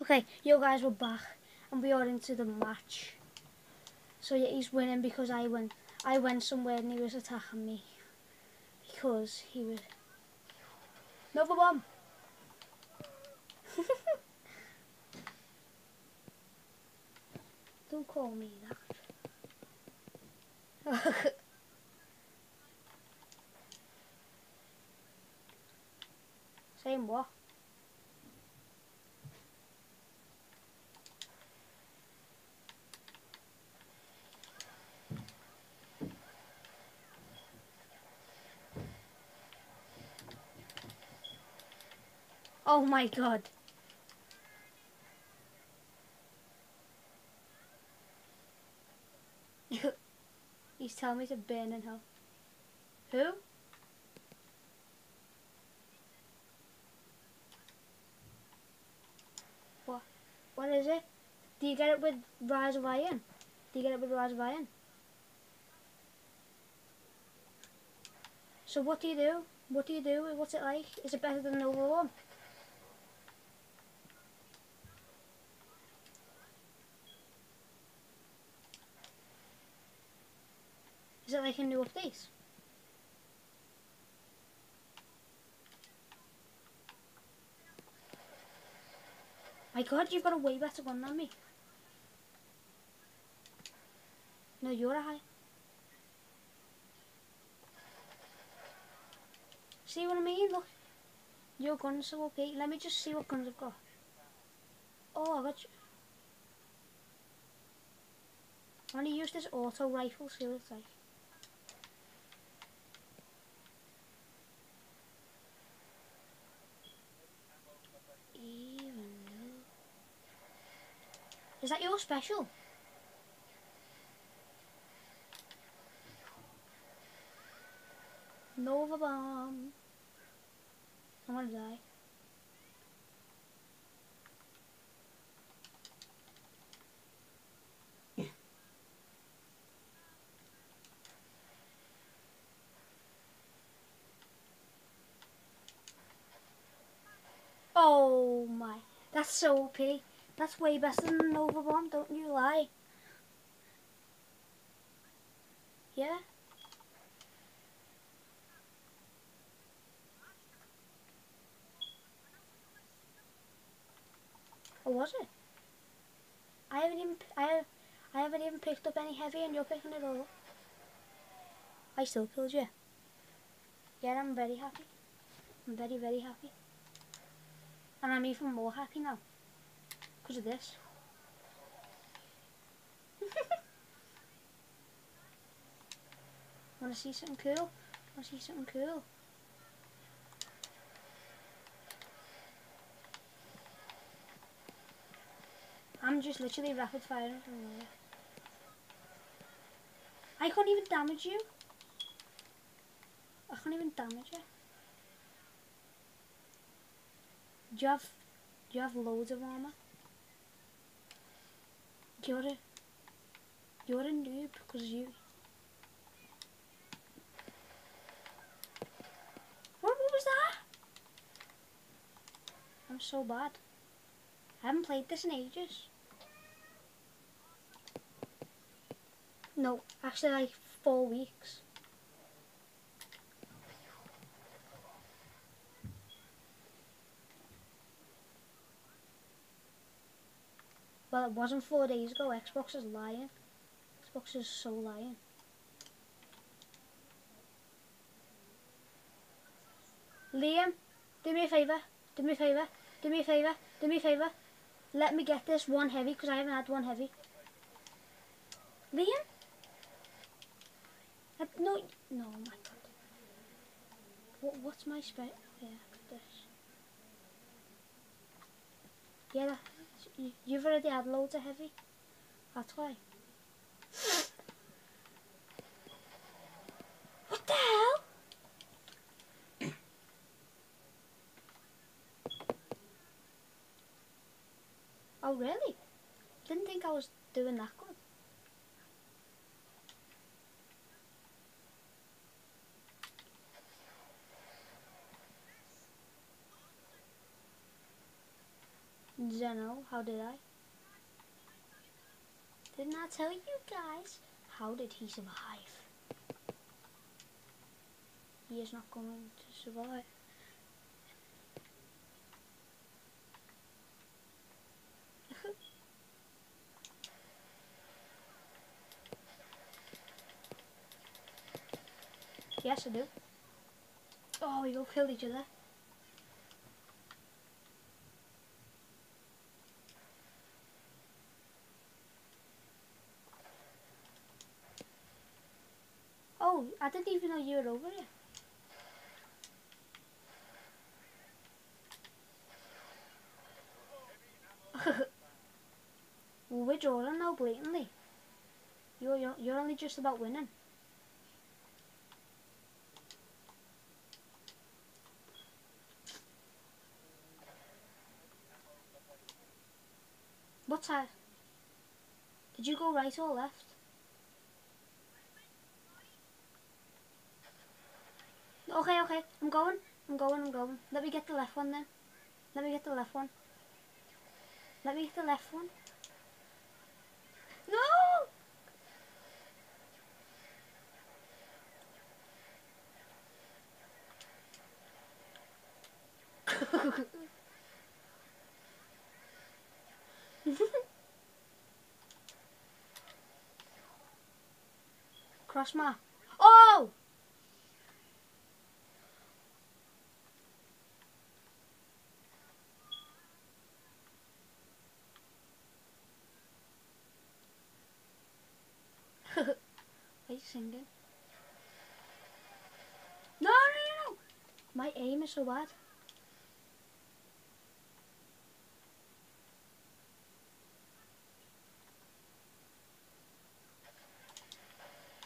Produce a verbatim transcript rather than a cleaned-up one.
Okay, you guys were back and we are into the match. So yeah, he's winning because I went I went somewhere and he was attacking me. Because he was Nova Bomb. Don't call me that. Saying what? Oh my god. He's telling me to burn in hell. Who? What? What is it? Do you get it with Rise of Iron? Do you get it with Rise of Iron? So what do you do? What do you do? What's it like? Is it better than Nova One? Is it like a new update? My god, you've got a way better gun than me. No, you're a high. See what I mean? Look. Your gun's so okay. Let me just see what guns I've got. Oh, I got you. I'm going to use this auto rifle, see what it's like. Even though... Is that your special? Nova Bomb. I'm gonna die. Oh my, that's so O P. That's way better than Nova Bomb, don't you lie. Yeah? Or was it? I haven't even I I haven't even picked up any heavy and you're picking it all up. I still killed you. Yeah, I'm very happy. I'm very very happy. And I'm even more happy now. Because of this. Wanna see something cool? Wanna see something cool? I'm just literally rapid firing from there. I can't even damage you. I can't even damage you. Do you have, do you have loads of armor? You're a, you're a noob because you... What, what was that? I'm so bad. I haven't played this in ages. No, actually like four weeks. Well, it wasn't four days ago. Xbox is lying. Xbox is so lying. Liam, do me a favour. Do me a favour. Do me a favour. Do me a favour. Let me get this one heavy because I haven't had one heavy. Liam? I, no, no, my god. What, what's my spec? Yeah, this. Yeah, that, you, you've already had loads of heavy. That's why. What the hell? Oh really? Didn't think I was doing that good. Zeno, how did I? Didn't I tell you guys? How did he survive? He is not going to survive. Yes, I do. Oh, we both killed each other. Oh, I didn't even know you were over here. Well, we're drawing now, blatantly. You're, you're, you're only just about winning. What side? Did you go right or left? Okay, okay. I'm going. I'm going, I'm going. Let me get the left one then. Let me get the left one. Let me get the left one. No! Cross my... Oh! Are you singing? No, no, no, no! My aim is so bad.